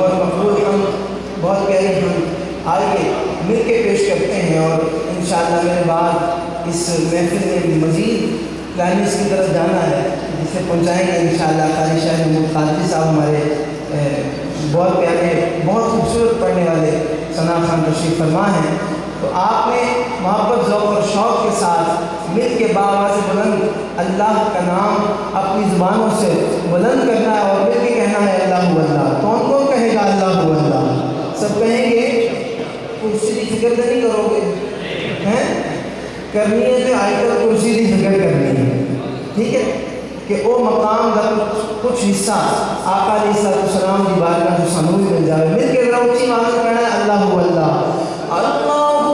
بہت مقبول ہم، بہت پیاری ہم، آئیے مل کے پیش کرتے ہیں، اور انشاءاللہ میرے بعد اس محفل میں مزید کلائمیکس کی طرف جانا ہے، جسے پہنچائیں گے انشاءاللہ قاری شاہ محمود قادری صاحب، ہمارے بہت پیارے، بہت خوبصورت پڑھنے والے ثنا خان تشریف فرما ہیں۔ تو آپ نے محبت، ذوق اور شوق کے ساتھ مل کے باآواز بلند اللہ کا نام اپنی زبانوں سے بلند کرنا ہے، اور مل کے کہنا ہے اللہ اللہ۔ کون کون کہے گا اللہ اللہ؟ سب کہیں گے؟ کرسی کی فکر تو نہیں کرو گے؟ ہیں کرنی ہے تو آئی تک کرسی کی فکر کرنی ہے، ٹھیک ہے؟ کہ او مقام کا کچھ حصہ آقا علیہ السلام کی بارگاہ جو سنوی مل جائے، مل کے ذرا اونچی آواز میں کہنا ہے اللہ اللہ اللہ۔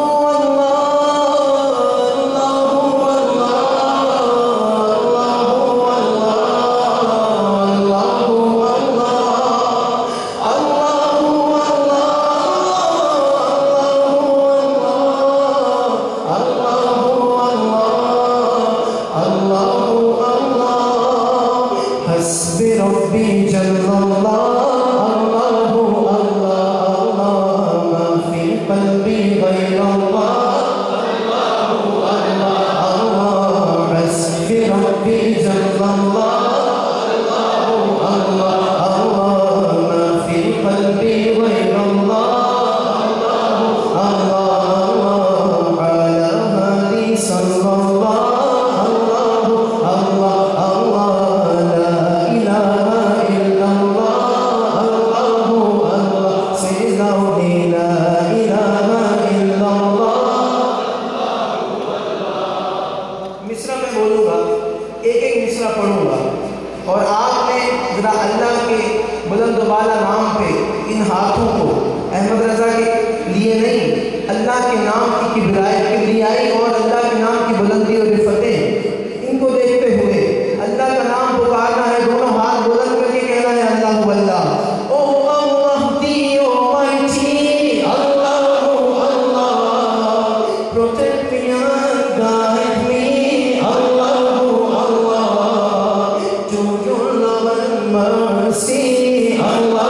احمد رضا کے لیے نہیں، اللہ کے نام کی کبریائی اور اللہ کے نام کی بلندی اور رفتیں، ان کو دیکھتے ہوئے اللہ کا نام پکارنا ہے، دونوں ہاتھ بلند کر کے کہنا ہے اللہ اللہ۔ او اللہ دی almighty، Allah Allah, protect me and guide me، Allah Allah, to your love and mercy، اللہ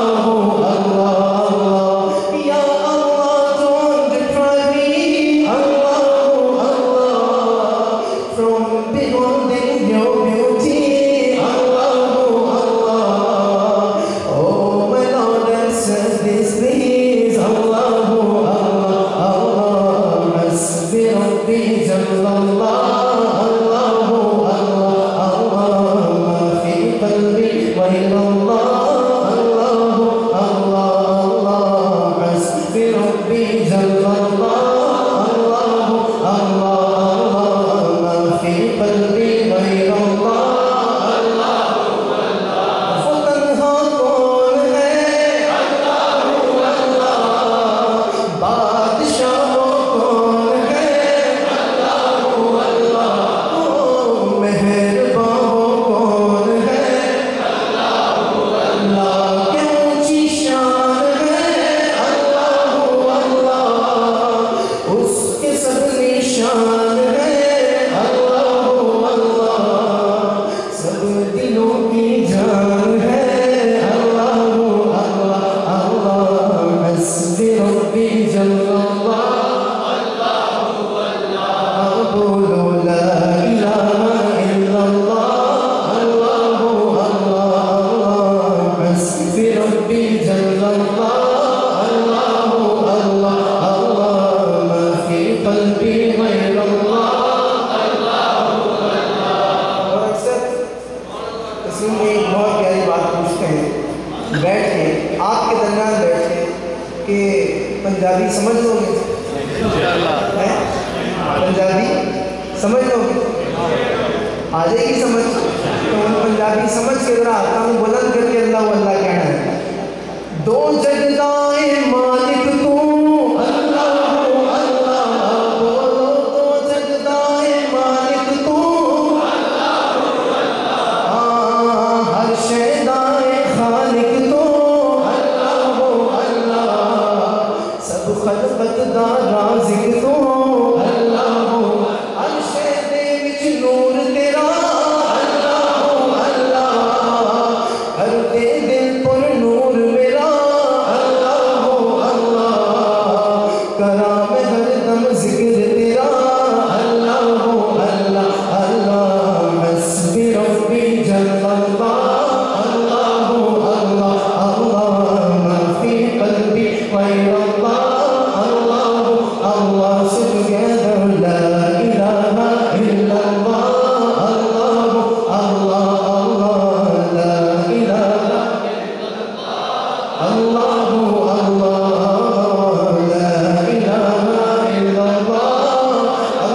پنجابی سمجھ لو گے؟ پنجابی سمجھ لو گے؟ آ جائے گی سمجھ؟ تو پنجابی سمجھ کے ذرا آتا ہوں، بلند کر کے اللہ اللہ کہنا ہے۔ دو جگدائے مالک تو اللہ اللہ، بولو دو جگدائے مالک تو اللہ اللہ، ہر شیدائے خالق تو خلقت دا رازق تو اللہ، عرش دے وچ نور تیرا اللہ اللہ، ہر دے دل پر نور میرا غير الله الله الله say together لا إله إلا الله الله الله الله لا إله إلا الله الله الله لا إله إلا الله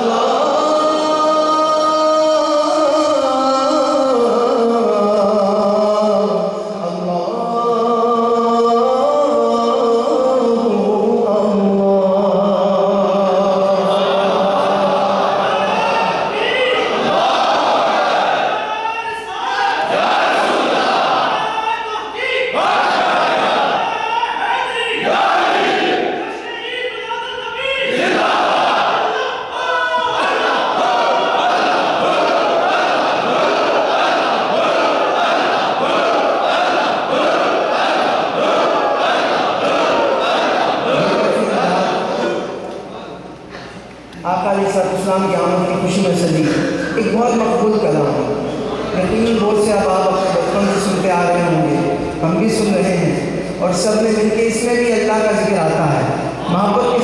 آقا علیہ السلام کی آمد کی خوشی میں سجی ایک بہت مقبول کلام ہے. یقیناً بہت سے آپ اپنے بچپن سے سنتے آ رہے ہوں گے, ہم بھی سن رہے ہیں, اور سب نے مل کے اس میں بھی اللہ کا ذکر آتا ہے. محبت کے